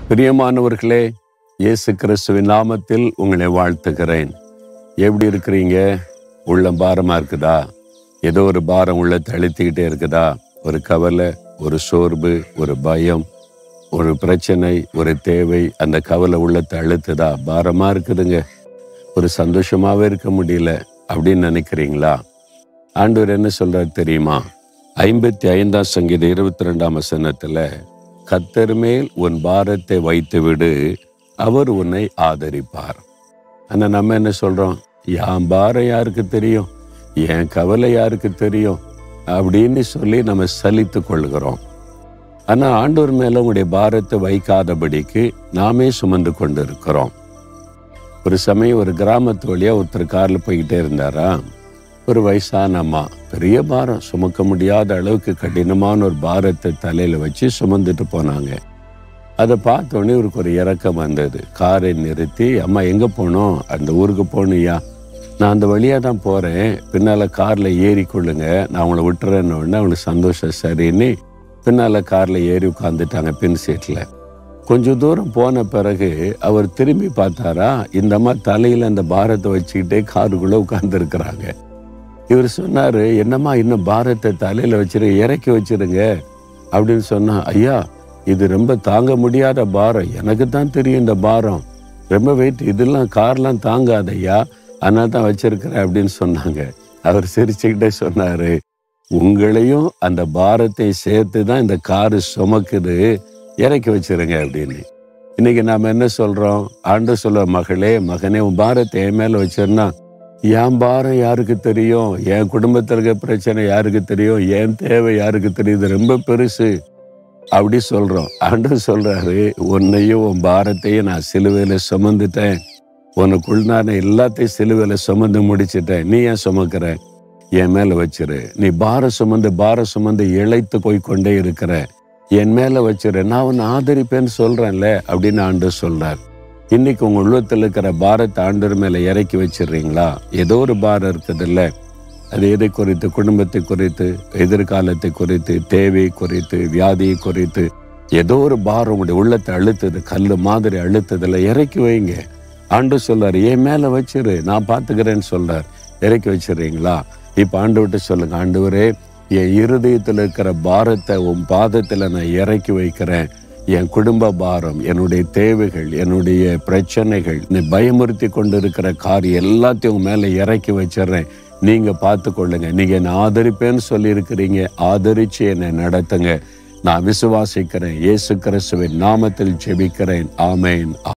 பிரியமானவர்களே, இயேசு கிறிஸ்துவின் நாமத்தில் உங்களை வாழ்த்துகிறேன். எப்படி இருக்கிறீங்க? உள்ளம் பாரமா இருக்குதா? ஏதோ ஒரு பாரம் உள்ளத்தை அழுத்திக்கிட்டே இருக்குதா? ஒரு கவலை, ஒரு சோர்வு, ஒரு பயம், ஒரு பிரச்சனை, ஒரு தேவை, அந்த கவலை உள்ளத்தை அழுத்துதா? பாரமா இருக்குதுங்க, ஒரு சந்தோஷமாவே இருக்க முடியல அப்படின்னு நினைக்கிறீங்களா? ஆண்டவர் என்ன சொல்றாரு தெரியுமா? 55ஆம் சங்கீதம் 22ஆம் வசனத்துல, கர்த்தர் மேல் உன் பாரத்தை வைத்து விடு, அவர் உன்னை ஆதரிப்பார். ஆனா நம்ம என்ன சொல்றோம்? என் பாரம் யாருக்கு தெரியும், என் கவலை யாருக்கு தெரியும் அப்படின்னு சொல்லி நம்ம சலித்து கொள்கிறோம். ஆனா ஆண்டவர் மேல உங்களுடைய பாரத்தை வைக்காதபடிக்கு நாமே சுமந்து கொண்டு இருக்கிறோம். ஒரு சமயம் ஒரு கிராமத்து வழியா ஒருத்தர் கார்ல போய்கிட்டே இருந்தாரா. ஒரு வயசான அம்மா பெரிய பாரம், சுமக்க முடியாத அளவுக்கு கடினமான ஒரு பாரத்தை தலையில வச்சு சுமந்துட்டு போனாங்க. அதை பார்த்தோன்னே இவருக்கு ஒரு இறக்கம் வந்தது. காரை நிறுத்தி, அம்மா எங்க போனோம்? அந்த ஊருக்கு போகணுயா, நான் அந்த வழியா தான் போறேன், பின்னால கார்ல ஏறி கொள்ளுங்க, நான் அவங்கள விட்டுறேன்னு உடனே அவங்களுக்கு சந்தோஷம். சரின்னு பின்னால கார்ல ஏறி உட்காந்துட்டாங்க பின் சீட்ல. கொஞ்சம் தூரம் போன பிறகு அவர் திரும்பி பார்த்தாரா, இந்த அம்மா தலையில அந்த பாரத்தை வச்சுக்கிட்டே காருக்குள்ள உட்கார்ந்து இருக்கிறாங்க. இவர் சொன்னாரு, என்னம்மா இன்னும் பாரத்தை தலையில வச்சிருங்க, இறக்கி வச்சிருங்க அப்படின்னு சொன்னா, ஐயா இது ரொம்ப தாங்க முடியாத பாரம், எனக்கு தான் தெரியும் இந்த பாரம் ரொம்ப வெயிட், இதெல்லாம் கார்லாம் தாங்காத ஐயா, அதனால தான் வச்சிருக்கிறேன் அப்படின்னு சொன்னாங்க. அவர் சிரிச்சுக்கிட்டே சொன்னாரு, உங்களையும் அந்த பாரத்தை சேர்த்து தான் இந்த காரு சுமக்குது, இறக்கி வச்சிருங்க அப்படின்னு. இன்னைக்கு நாம என்ன சொல்றோம்? ஆண்டவர் சொல்ற, மகளே மகனே, உன் பாரத்தை என் மேல வச்சிருந்தா, என் பாரம் யாருக்கு தெரியும், என் குடும்பத்தில் இருக்க பிரச்சனை யாருக்கு தெரியும், என் தேவை யாருக்கு தெரியுது, ரொம்ப பெருசு அப்படி சொல்றோம். ஆண்டவர் சொல்றாரு, உன்னையும் உன் பாரத்தையும் நான் சிலுவையில சுமந்துட்டேன், உனக்குள் நான் எல்லாத்தையும் சிலுவையில சுமந்து முடிச்சிட்டேன், நீ ஏன் சுமக்கிற? என் மேல வச்சிரு. நீ பாரம் சுமந்து இழைத்து போய்கொண்டே இருக்கிற, என் மேல வச்சிரு, நான் உன்னை ஆதரிப்பேன்னு சொல்றேன்ல அப்படின்னு ஆண்டவர் சொல்றார். இன்னைக்கு உங்க உள்ளத்தில் இருக்கிற பாரத்தை ஆண்டவர் மேல இறக்கி வச்சிடுறீங்களா? ஏதோ ஒரு பாரம் இருக்குது இல்ல, அது எதை குறித்து? குடும்பத்தை குறித்து, எதிர்காலத்தை குறித்து, தேவை குறித்து, வியாதியை குறித்து, ஏதோ ஒரு பாரம் உங்களுடைய உள்ளத்தை அழுத்துது, கல்லு மாதிரி அழுத்ததுல இறக்கி வைங்க. ஆண்டவர் சொல்றாரு, என் மேல வச்சிரு, நான் பார்த்துக்கிறேன்னு சொல்றார். இறக்கி வச்சிடுறீங்களா? இப்ப ஆண்டவர்கிட்ட சொல்லுங்க, ஆண்டவரே என் இருதயத்தில் இருக்கிற பாரத்தை உன் பாதத்துல நான் இறக்கி வைக்கிறேன். என் குடும்ப பாரம், என்னுடைய தேவைகள், என்னுடைய பிரச்சனைகள், நீ பயமுறுத்தி கொண்டு இருக்கிற காரியம் எல்லாத்தையும் உங்க மேல இறக்கி வச்சிடுறேன், நீங்க பார்த்து கொள்ளுங்க. நீங்க என்னை ஆதரிப்பேன்னு சொல்லி இருக்கிறீங்க, ஆதரிச்சு என்னை நடத்துங்க. நான் விசுவாசிக்கிறேன். இயேசு கிறிஸ்துவின் நாமத்தில் ஜெபிக்கிறேன். ஆமேன்.